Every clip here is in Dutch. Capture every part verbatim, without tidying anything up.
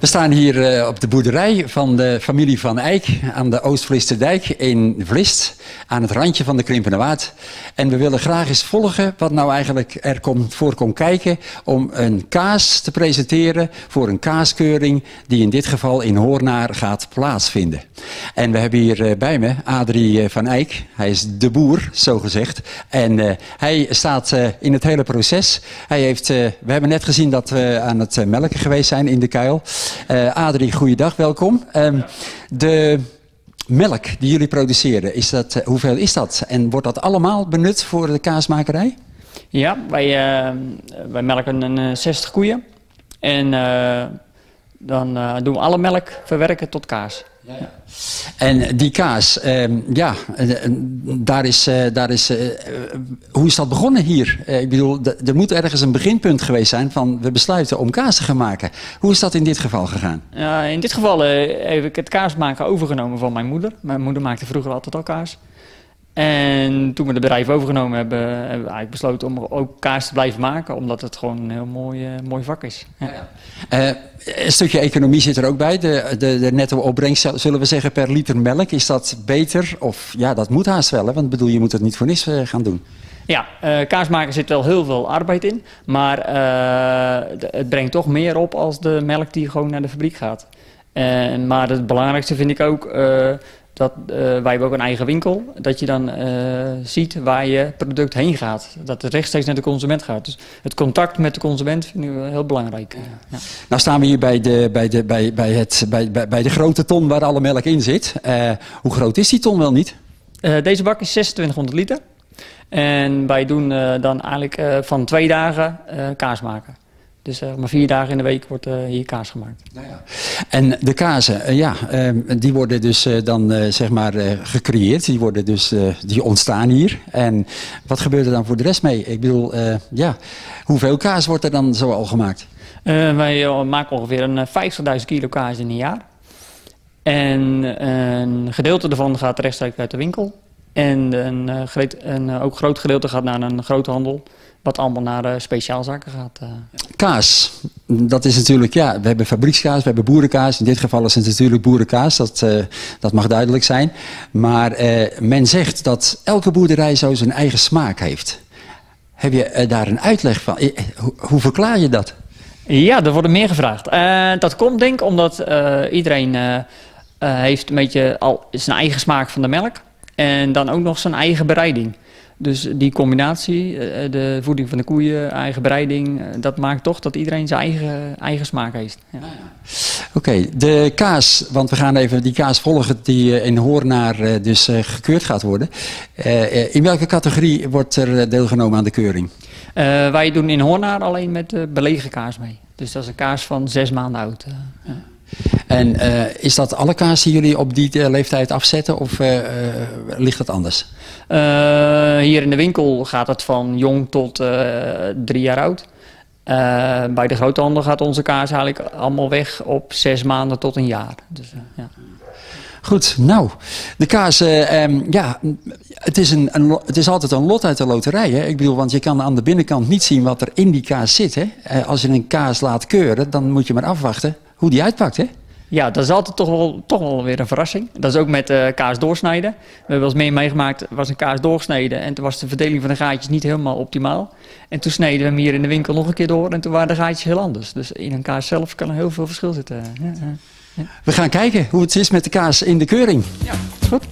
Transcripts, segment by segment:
We staan hier uh, op de boerderij van de familie Van Eyck aan de Oost-Vlisterdijk in Vlist, aan het randje van de Krimpende Waard. En we willen graag eens volgen wat nou eigenlijk er komt, voor komt kijken om een kaas te presenteren voor een kaaskeuring die in dit geval in Hoornaar gaat plaatsvinden. En we hebben hier uh, bij me Adrie Van Eyck. Hij is de boer, zogezegd. En uh, hij staat uh, in het hele proces. Hij heeft, uh, we hebben net gezien dat we aan het uh, melken geweest zijn in de kuil. Uh, Adrie, goeiedag, welkom. Um, de melk die jullie produceren, is dat, uh, hoeveel is dat? En wordt dat allemaal benut voor de kaasmakerij? Ja, wij, uh, wij melken een uh, zestig koeien. En uh, dan uh, doen we alle melk verwerken tot kaas. Ja, ja. En die kaas, uh, ja, uh, daar is, uh, daar is, uh, hoe is dat begonnen hier? Uh, ik bedoel, er moet ergens een beginpunt geweest zijn van we besluiten om kaas te gaan maken. Hoe is dat in dit geval gegaan? Uh, in dit geval uh, heb ik het kaasmaken overgenomen van mijn moeder. Mijn moeder maakte vroeger altijd al kaas. En toen we het bedrijf overgenomen hebben, hebben we eigenlijk besloten om ook kaas te blijven maken, omdat het gewoon een heel mooi, uh, mooi vak is. Ja. Uh, een stukje economie zit er ook bij. De, de, de netto opbrengst, zullen we zeggen, per liter melk. Is dat beter? Of ja, dat moet haast wel, hè? Want bedoel, je moet het niet voor niks uh, gaan doen. Ja, uh, kaas maken zit wel heel veel arbeid in, maar uh, de, het brengt toch meer op als de melk die gewoon naar de fabriek gaat. Uh, maar het belangrijkste vind ik ook, uh, dat uh, wij hebben ook een eigen winkel, dat je dan uh, ziet waar je product heen gaat. Dat het rechtstreeks naar de consument gaat. Dus het contact met de consument vind ik heel belangrijk. Ja. Nou staan we hier bij de, bij, de, bij, bij, het, bij, bij, bij de grote ton waar alle melk in zit. Uh, hoe groot is die ton wel niet? Uh, deze bak is zesentwintighonderd liter. En wij doen uh, dan eigenlijk uh, van twee dagen uh, kaas maken. Dus uh, maar vier dagen in de week wordt uh, hier kaas gemaakt. Nou ja. En de kazen, uh, ja, uh, die worden dus uh, dan uh, zeg maar uh, gecreëerd. Die worden dus, uh, die ontstaan hier. En wat gebeurt er dan voor de rest mee? Ik bedoel, uh, ja, hoeveel kaas wordt er dan zo al gemaakt? Uh, wij uh, maken ongeveer een vijftigduizend kilo kaas in een jaar. En uh, een gedeelte daarvan gaat rechtstreeks uit de winkel. En een, uh, greet, een uh, ook groot gedeelte gaat naar een groothandel. Wat allemaal naar uh, speciaalzaken gaat. Uh. Kaas, dat is natuurlijk, ja, we hebben fabriekskaas, we hebben boerenkaas. In dit geval is het natuurlijk boerenkaas, dat, uh, dat mag duidelijk zijn. Maar uh, men zegt dat elke boerderij zo zijn eigen smaak heeft. Heb je uh, daar een uitleg van? Uh, hoe, hoe verklaar je dat? Ja, er wordt meer gevraagd. Uh, dat komt denk ik omdat uh, iedereen uh, uh, heeft een beetje al zijn eigen smaak van de melk. En dan ook nog zijn eigen bereiding. Dus die combinatie, de voeding van de koeien, eigen bereiding, dat maakt toch dat iedereen zijn eigen, eigen smaak heeft. Ja. Oké, okay, de kaas, want we gaan even die kaas volgen die in Hoornaar dus gekeurd gaat worden. In welke categorie wordt er deelgenomen aan de keuring? Uh, wij doen in Hoornaar alleen met de belegen kaas mee. Dus dat is een kaas van zes maanden oud. Uh, ja. En uh, is dat alle kaas die jullie op die uh, leeftijd afzetten of uh, uh, ligt dat anders? Uh, hier in de winkel gaat het van jong tot uh, drie jaar oud. Uh, bij de groothandel gaat onze kaas eigenlijk allemaal weg op zes maanden tot een jaar. Dus, uh, ja. Goed, nou, de kaas, uh, um, ja, het is, een, een, het is altijd een lot uit de loterij. Hè? Ik bedoel, want je kan aan de binnenkant niet zien wat er in die kaas zit. Hè? Uh, als je een kaas laat keuren, dan moet je maar afwachten hoe die uitpakt, hè? Ja, dat is altijd toch wel, toch wel weer een verrassing. Dat is ook met uh, kaas doorsnijden. We hebben wel eens meer meegemaakt, er was een kaas doorgesneden en toen was de verdeling van de gaatjes niet helemaal optimaal. En toen sneden we hem hier in de winkel nog een keer door en toen waren de gaatjes heel anders. Dus in een kaas zelf kan er heel veel verschil zitten. Ja, ja, ja. We gaan kijken hoe het is met de kaas in de keuring. Ja, is goed.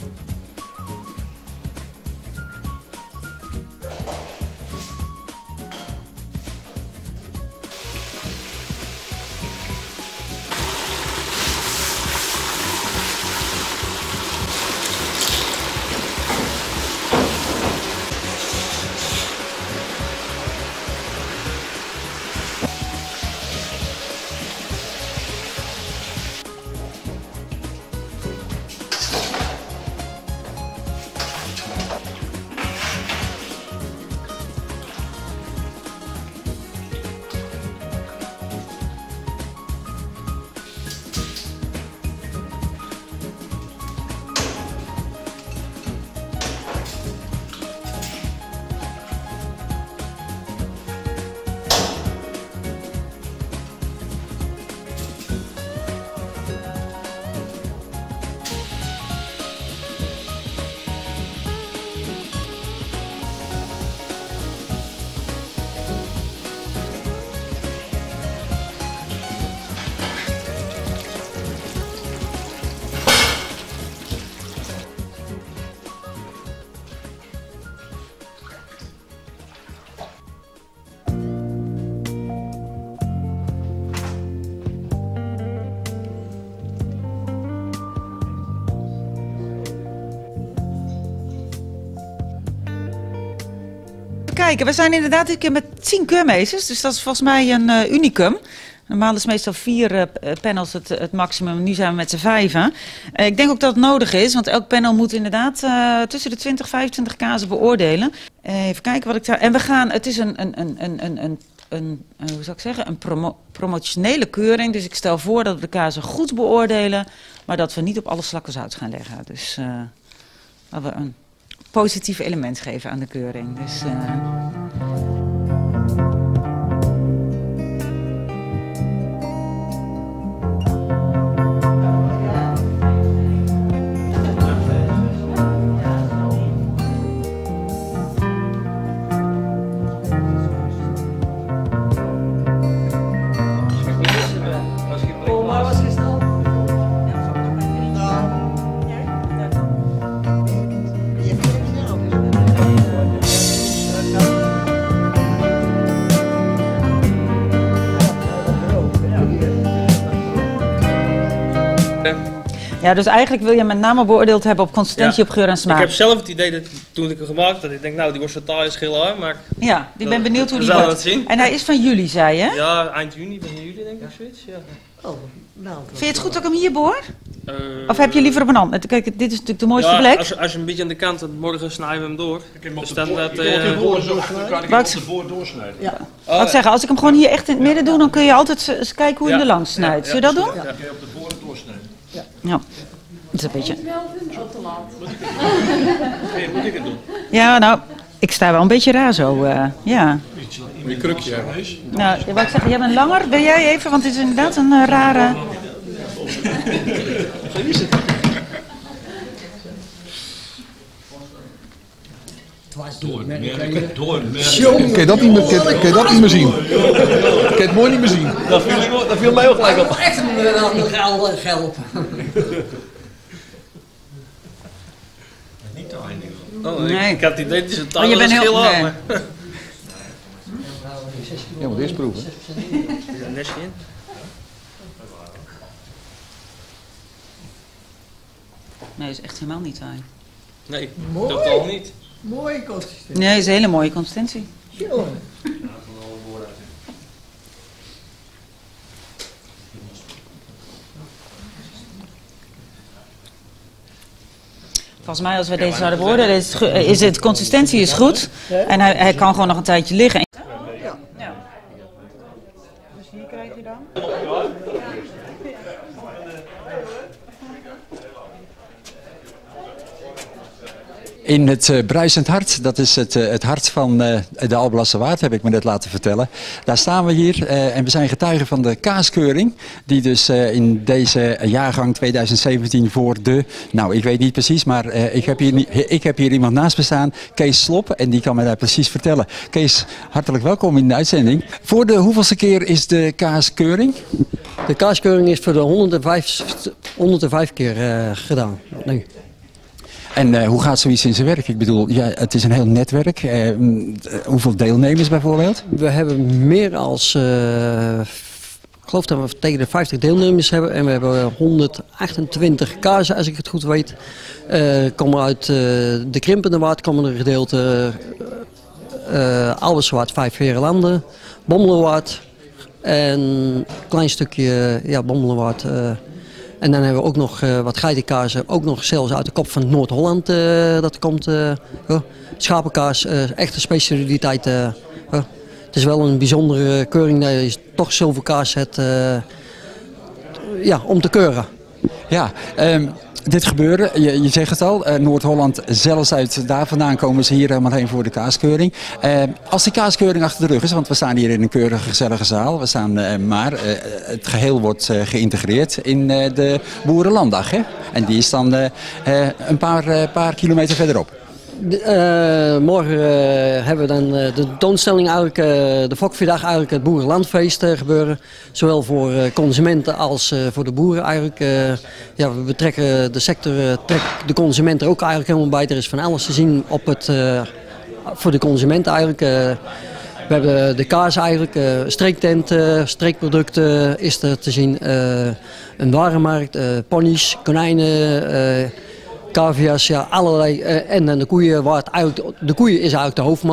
kijken. We zijn inderdaad een keer met tien keurmeesters, dus dat is volgens mij een uh, unicum. Normaal is meestal vier uh, panels het, het maximum. Nu zijn we met z'n vijven. Uh, ik denk ook dat het nodig is, want elk panel moet inderdaad uh, tussen de twintig, vijfentwintig kazen beoordelen. Uh, even kijken wat ik daar... En we gaan... Het is een... een, een, een, een, een Een, hoe zou ik zeggen, een promo promotionele keuring. Dus ik stel voor dat we de kazen goed beoordelen, maar dat we niet op alle slakken zout gaan leggen. Dus uh, dat we een positief element geven aan de keuring. Dus, uh... Ja, dus eigenlijk wil je met name beoordeeld hebben op consistentie, ja, op geur en smaak. Ik heb zelf het idee dat toen ik hem gemaakt dat ik denk, nou die wordt totaal is heel hard, maar... Ja, ik ben benieuwd hoe we die wordt. wordt. Zien. En hij is van juli, zei je? Ja, eind juni, begin juli denk ik, zoiets. Ja. Oh, nou, vind je het goed dat ik hem hier boor? Uh, of heb je liever op een ander? Kijk, dit is natuurlijk de mooiste ja, plek. Als, als je een beetje aan de kant, dan morgen snijden we hem door. Ik heb hem op de dus boor, dat, uh, de boor doorsnijden. Kan ik hem op de boor doorsnijden? Ja. Oh, wat zeggen, als ik hem gewoon hier echt in het midden doe, dan kun je altijd eens kijken hoe je ja. hem er langs snijdt. Ja, Zul je dat ja, doen? Ja, kun je op de boor doorsnijden. Ja. Ja. Dat is een beetje... Moet ik het doen? Ja, nou, ik sta wel een beetje raar zo, uh, ja. Met je krukje ergens. Nou, wat ik zeg, jij bent langer. Ben jij even, want het is inderdaad een uh, rare... Kun je dat niet meer, kun je dat niet meer zien? Kun je het mooi niet meer zien? Dat viel, ik, dat viel mij ook gelijk op. Echt een geld geld. Niet te eindigen. Oh, nee. Nee. Ik had het idee, het is een taal, Oh, je bent heel... heel Nee. maar... Ja, moet eerst proeven. Een nestje in. Nee, is echt helemaal niet saai. Nee, Mooi. totaal niet. Mooie consistentie. Nee, is een hele mooie consistentie. Jongen. Volgens mij, als we deze zouden beoordelen, is, het, is het consistentie is goed. En hij, hij kan gewoon nog een tijdje liggen. Ja. Ja. Dus hier krijg je dan. In het uh, Bruisend Hart, dat is het, uh, het hart van uh, de Alblasserwaard, heb ik me net laten vertellen. Daar staan we hier uh, en we zijn getuigen van de kaaskeuring. Die dus uh, in deze jaargang twintig zeventien voor de, nou ik weet niet precies, maar uh, ik, heb hier, ik heb hier iemand naast me staan, Kees Slop, en die kan me daar precies vertellen. Kees, hartelijk welkom in de uitzending. Voor de hoeveelste keer is de kaaskeuring? De kaaskeuring is voor de honderdvijf keer uh, gedaan. Nu. En uh, hoe gaat zoiets in zijn werk? Ik bedoel, ja, het is een heel netwerk. Uh, hoeveel deelnemers bijvoorbeeld? We hebben meer als, uh, ik geloof dat we tegen de vijftig deelnemers hebben. En we hebben honderdachtentwintig kazen, als ik het goed weet. Uh, komen uit uh, de Krimpende Waard, komen er gedeelte uh, Alberswaard, vijf Verenlanden, Bommelerwaard en een klein stukje ja, Bommelerwaard. Uh, En dan hebben we ook nog uh, wat geitenkazen, ook nog zelfs uit de kop van Noord-Holland uh, dat komt. Uh, uh, schapenkaas, uh, echte specialiteit. Uh, uh. Het is wel een bijzondere keuring dat je toch zoveel kaas hebt uh, ja, om te keuren. Ja, um, dit gebeuren, je, je zegt het al, uh, Noord-Holland, zelfs uit daar vandaan komen ze hier helemaal heen voor de kaaskeuring. Uh, als die kaaskeuring achter de rug is, want we staan hier in een keurige, gezellige zaal, we staan, uh, maar uh, het geheel wordt uh, geïntegreerd in uh, de Boerenlanddag, hè? En die is dan uh, uh, een paar, uh, paar kilometer verderop. De, uh, morgen uh, hebben we dan uh, de tentoonstelling, eigenlijk, uh, de Fokvierdag, eigenlijk het Boerenlandfeest uh, gebeuren. Zowel voor uh, consumenten als uh, voor de boeren eigenlijk. Uh, ja, we betrekken de sector, uh, trekt de consument er ook eigenlijk helemaal bij. Er is van alles te zien op het, uh, voor de consument eigenlijk. Uh, we hebben de kaas eigenlijk, uh, streektent, uh, streekproducten is er te zien. Uh, een warenmarkt, uh, ponies, konijnen. Uh, Cavia's, ja, allerlei. Uh, en dan de koeien, waar het eigenlijk, de koeien is eigenlijk de hoofdmoot.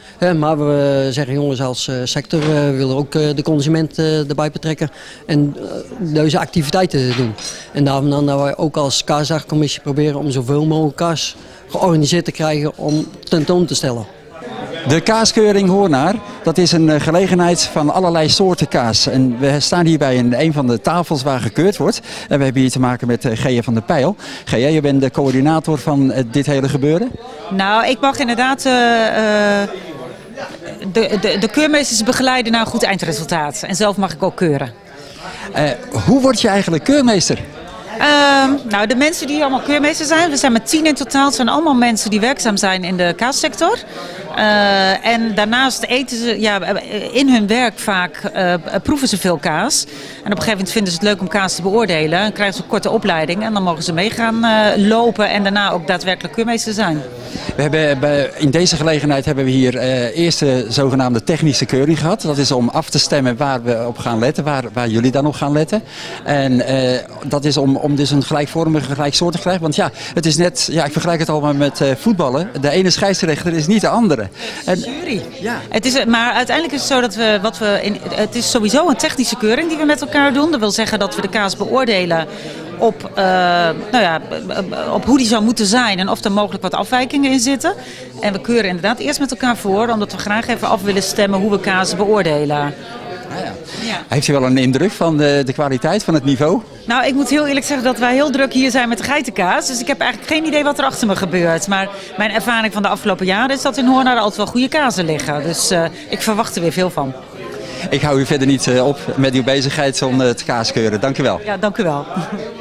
Hè, maar we zeggen jongens als uh, sector uh, we willen ook uh, de consument uh, erbij betrekken en uh, deze activiteiten doen. En daarom dan dat wij ook als kaasdagcommissie proberen om zoveel mogelijk kaas georganiseerd te krijgen om tentoon te stellen. De kaaskeuring Hoornaar, dat is een gelegenheid van allerlei soorten kaas. En we staan hier bij een, een van de tafels waar gekeurd wordt. En we hebben hier te maken met Gea van der Pijl. Gea, je bent de coördinator van uh, dit hele gebeuren. Nou, ik mag inderdaad uh, uh, de, de, de keurmeesters begeleiden naar een goed eindresultaat. En zelf mag ik ook keuren. Uh, hoe word je eigenlijk keurmeester? Uh, nou, de mensen die allemaal keurmeester zijn, we zijn met tien in totaal, het zijn allemaal mensen die werkzaam zijn in de kaassector. Uh, en daarnaast eten ze, ja, in hun werk vaak uh, proeven ze veel kaas. En op een gegeven moment vinden ze het leuk om kaas te beoordelen. Dan krijgen ze een korte opleiding en dan mogen ze mee gaan uh, lopen en daarna ook daadwerkelijk keurmeester zijn. We hebben, bij, in deze gelegenheid hebben we hier uh, eerst de zogenaamde technische keuring gehad. Dat is om af te stemmen waar we op gaan letten, waar, waar jullie dan op gaan letten. En uh, dat is om, om dus een gelijkvormige, gelijksoortig te krijgen. Want ja, het is net, ja, ik vergelijk het allemaal met uh, voetballen. De ene scheidsrechter is niet de andere. En, jury. Ja. Het is, maar uiteindelijk is het zo dat we, wat we in, het is sowieso een technische keuring die we met elkaar doen. Dat wil zeggen dat we de kaas beoordelen op, uh, nou ja, op hoe die zou moeten zijn en of er mogelijk wat afwijkingen in zitten. En we keuren inderdaad eerst met elkaar voor, omdat we graag even af willen stemmen hoe we kaas beoordelen. Ah, ja. Ja. Heeft u wel een indruk van de, de kwaliteit, van het niveau? Nou, ik moet heel eerlijk zeggen dat wij heel druk hier zijn met de geitenkaas. Dus ik heb eigenlijk geen idee wat er achter me gebeurt. Maar mijn ervaring van de afgelopen jaren is dat in Hoornaar altijd wel goede kazen liggen. Dus uh, ik verwacht er weer veel van. Ik hou u verder niet uh, op met uw bezigheid om uh, te kaaskeuren. Dank u wel. Ja, dank u wel.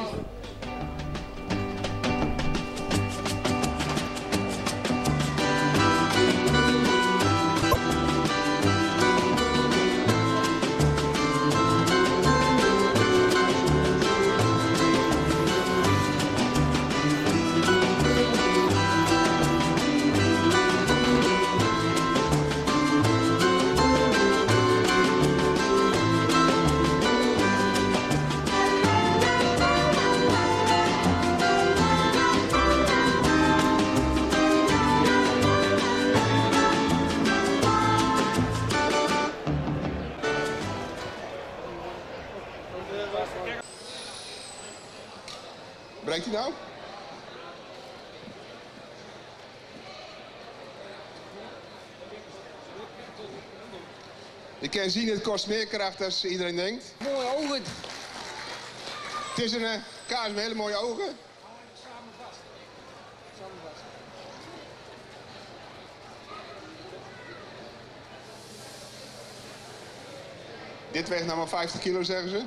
Brengt hij nou? Ik kan zien, het kost meer kracht als iedereen denkt. Mooie ogen. Het is een uh, kaas met hele mooie ogen. Samen vast. Samen vast. Dit weegt nou maar vijftig kilo, zeggen ze.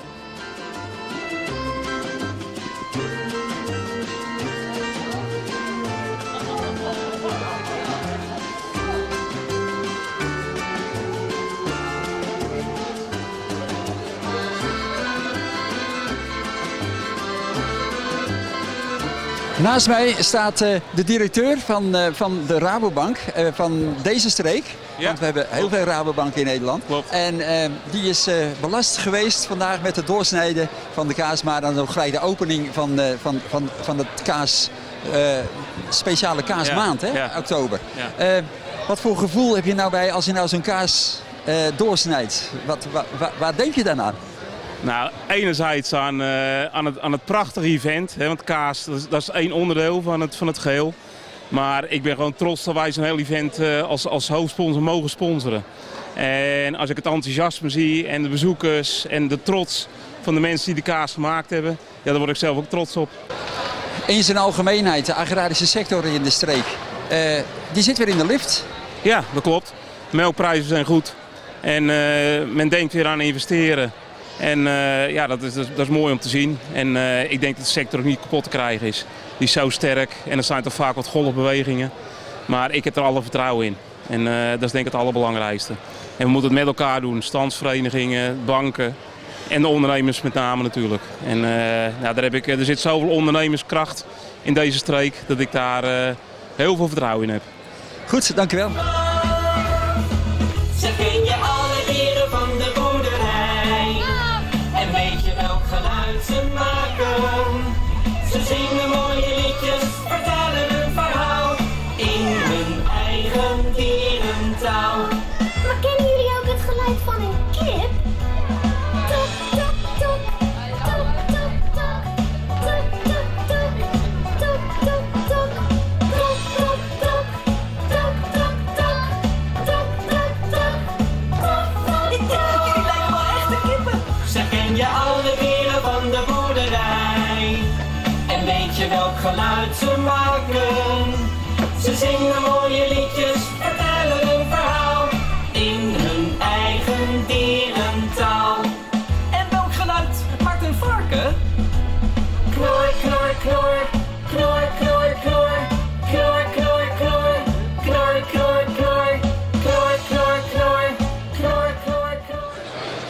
Naast mij staat uh, de directeur van, uh, van de Rabobank, uh, van deze streek. Ja. Want we hebben heel veel Rabobanken in Nederland. Klopt. En uh, die is uh, belast geweest vandaag met het doorsnijden van de kaas. Maar dan ook gelijk de opening van, uh, van, van, van het kaas, uh, speciale kaasmaand, ja. hè? Ja. Oktober. Ja. Uh, wat voor gevoel heb je nou bij als je nou zo'n kaas uh, doorsnijdt? Wat, wa, wa, waar denk je dan aan? Nou, enerzijds aan, uh, aan, het, aan het prachtige event, hè, want kaas dat is, dat is één onderdeel van het, van het geheel. Maar ik ben gewoon trots dat wij zo'n heel event uh, als, als hoofdsponsor mogen sponsoren. En als ik het enthousiasme zie en de bezoekers en de trots van de mensen die de kaas gemaakt hebben, ja, daar word ik zelf ook trots op. In zijn algemeenheid, de agrarische sector in de streek, uh, die zit weer in de lift. Ja, dat klopt. De melkprijzen zijn goed en uh, men denkt weer aan investeren. En uh, ja, dat is, dat is mooi om te zien. En uh, ik denk dat de sector ook niet kapot te krijgen is. Die is zo sterk en er zijn toch vaak wat golfbewegingen. Maar ik heb er alle vertrouwen in. En uh, dat is denk ik het allerbelangrijkste. En we moeten het met elkaar doen. Standsverenigingen, banken en de ondernemers met name natuurlijk. En uh, nou, daar heb ik, er zit zoveel ondernemerskracht in deze streek dat ik daar uh, heel veel vertrouwen in heb. Goed, dankjewel. Ze ken je alle dieren van de boerderij. En weet je welk geluid ze maken? Ze zingen mooie liedjes, vertellen een verhaal in hun eigen dierentuin.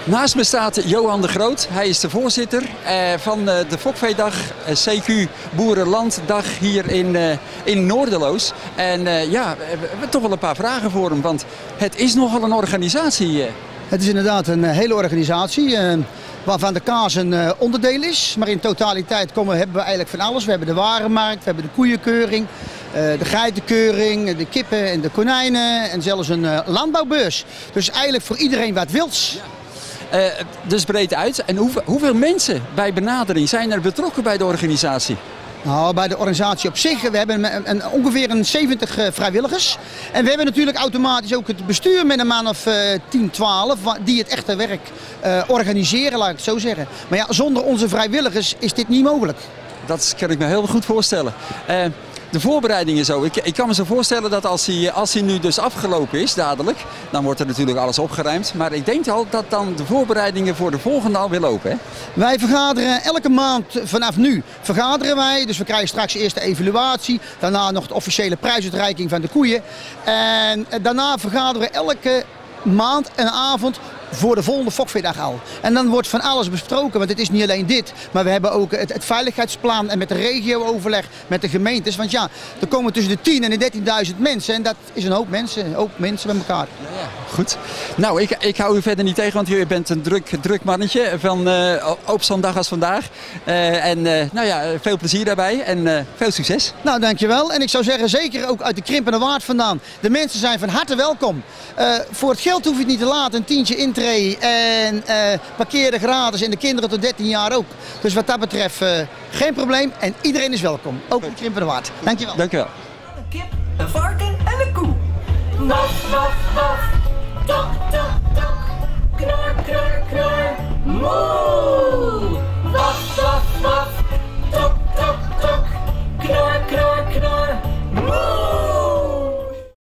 Naast me staat Johan de Groot. Hij is de voorzitter eh, van uh, de Fokveedag, uh, C Q Boerenlanddag hier in, uh, in Noorderloos. En uh, ja, we hebben toch wel een paar vragen voor hem, want het is nogal een organisatie. Uh. Het is inderdaad een uh, hele organisatie. Uh, Waarvan de kaas een uh, onderdeel is. Maar in totaliteit komen, hebben we eigenlijk van alles. We hebben de warenmarkt, we hebben de koeienkeuring, uh, de geitenkeuring, de kippen en de konijnen. En zelfs een uh, landbouwbeurs. Dus eigenlijk voor iedereen wat wils. Ja. Uh, dus breed uit. En hoeveel, hoeveel mensen bij benadering zijn er betrokken bij de organisatie? Nou, bij de organisatie op zich, we hebben een, een, ongeveer een zeventig uh, vrijwilligers. En we hebben natuurlijk automatisch ook het bestuur met een man of uh, tien, twaalf die het echte werk uh, organiseren, laat ik het zo zeggen. Maar ja, zonder onze vrijwilligers is dit niet mogelijk. Dat kan ik me heel goed voorstellen. Uh, de voorbereidingen zo. Ik, ik kan me zo voorstellen dat als hij, als hij nu dus afgelopen is, dadelijk, dan wordt er natuurlijk alles opgeruimd. Maar ik denk al dat dan de voorbereidingen voor de volgende alweer lopen. Hè? Wij vergaderen elke maand vanaf nu. Vergaderen wij, dus we krijgen straks eerst de evaluatie. Daarna nog de officiële prijsuitreiking van de koeien. En daarna vergaderen we elke maand en avond voor de volgende Fokveedag al. En dan wordt van alles besproken, want het is niet alleen dit. Maar we hebben ook het, het veiligheidsplan en met de regio-overleg, met de gemeentes. Want ja, er komen tussen de tien en de dertienduizend mensen. En dat is een hoop mensen, een hoop mensen bij elkaar. Ja, ja. Goed. Nou, ik, ik hou u verder niet tegen, want u bent een druk, druk mannetje van uh, op zo'n dag als vandaag. Uh, en uh, nou ja, veel plezier daarbij en uh, veel succes. Nou, dankjewel. En ik zou zeggen, zeker ook uit de Krimpende Waard vandaan. De mensen zijn van harte welkom. Uh, voor het geld hoef je het niet te laten, een tientje intree en uh, parkeren gratis en de kinderen tot dertien jaar ook. Dus wat dat betreft uh, geen probleem en iedereen is welkom. Ook in Krimpende Waard. Dankjewel. Dankjewel. Een kip, een varken en een koe. Waf, waf, waf. Dokter